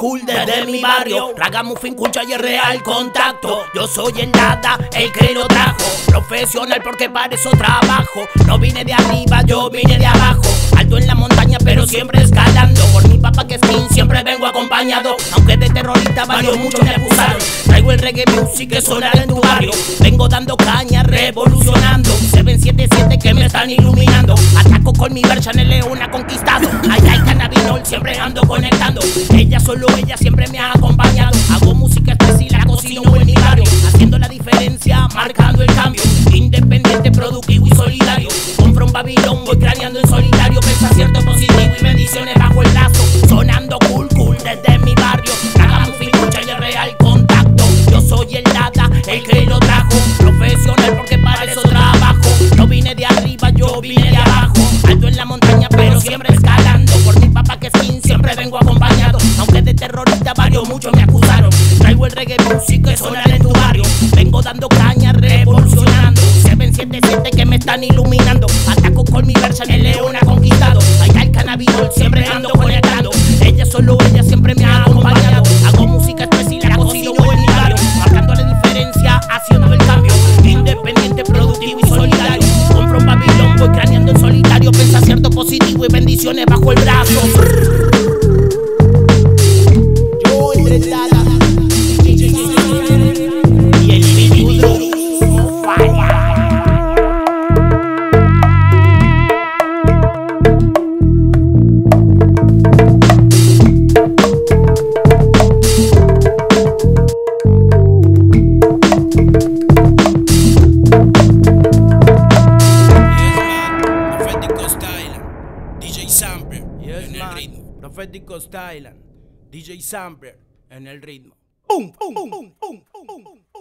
cool desde mi barrio. Ragamuffin, Cucha y el real contacto. Yo soy el nada, el que lo trajo. Profesional porque para eso trabajo. No vine de arriba, yo vine de abajo. Alto en la montaña pero siempre escalando. Por mi papá que es king siempre vengo acompañado. Aunque de terrorista varios muchos me acusaron. Traigo el reggae music que sonará en tu barrio. Vengo dando caña, revolucionando. 777 que me están iluminando. Ataco con mi Version, el león ha conquistado. Allá el cannabinol siempre ando conectando. Ella, solo ella siempre me ha acompañado. Hago música especial, la cocino en mi barrio. Haciendo la diferencia, marcando el cambio. Independiente, productivo y solidario. Compro un Babilón, voy craneando en solitario. Pensamiento positivo y bendiciones bajo el lazo. Sonando cool, cool desde mi barrio. Ragamuffin, Cucha y el real contacto. Yo soy el nada, el que lo trajo. Profesional porque para eso trabajo. No vine de arriba, yo vine de abajo. Alto en la montaña pero siempre escalando. Por mi papá que es king siempre vengo acompañado. Aunque de terrorista varios muchos me acusaron. Traigo el reggae music que sonará en tu barrio. Vengo dando caña, revolucionando. 777 que me están iluminando. Ataco con mi Version, el león ha conquistado. Allá el cannabinol siempre ando conectando. Ella, solo ella siempre me ha acompañado. Hago música especial, la cocino en mi barrio. Marcando la diferencia, haciendo el cambio. Independiente, productivo y solidario. Compro un Babilón, voy craneando en solitario. Pensamiento positivo y bendiciones bajo el brazo. Yo entre Dada y el video no falla. Profético Stylan, DJ Sampler en el ritmo. ¡Pum, pum, pum, pum, pum, pum!